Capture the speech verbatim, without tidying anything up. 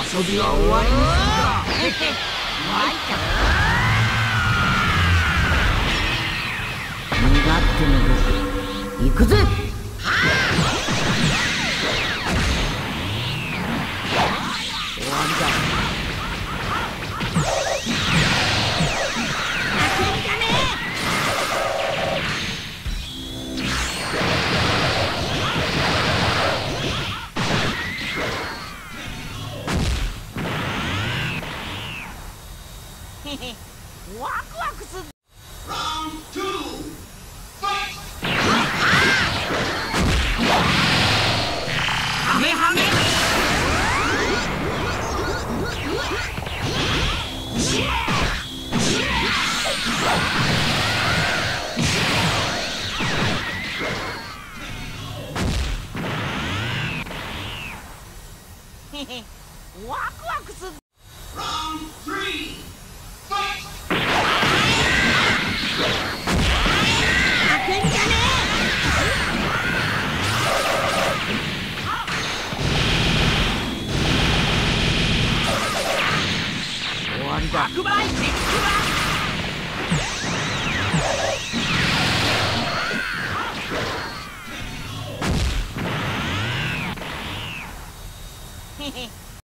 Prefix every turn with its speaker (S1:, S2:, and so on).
S1: 遊びは終わりだ。身勝手な僕、行くぜ。終わりだ。ワクワクする。ハメハメ。ワクワクする。終わりだ。